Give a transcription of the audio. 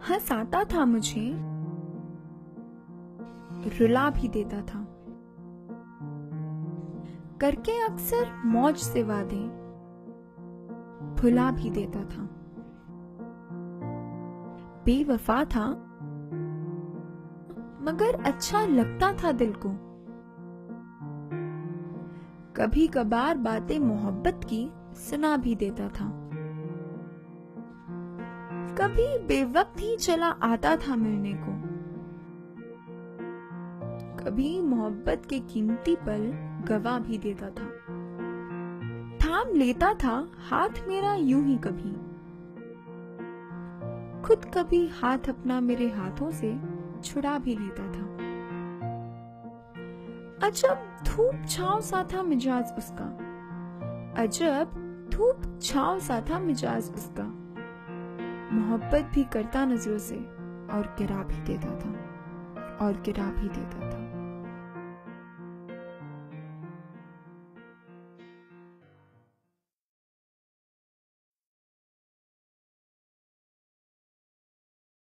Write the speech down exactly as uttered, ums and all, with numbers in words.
हंसाता था मुझे, रुला भी देता था, करके अक्सर मौज से वादे भुला भी देता था। बेवफा था मगर अच्छा लगता था दिल को। कभी कभार बातें मोहब्बत की सुना भी देता था। कभी बेवक्त ही चला आता था मिलने को। कभी मोहब्बत के कीमती पल गवा भी देता था। थाम लेता था हाथ मेरा यूं ही कभी, खुद कभी हाथ अपना मेरे हाथों से छुड़ा भी लेता था। अजब धूप छांव सा था मिजाज उसका, अजब धूप छांव सा था मिजाज उसका। मोहब्बत भी करता नजरों से और गिरा भी देता था, और गिरा भी देता था।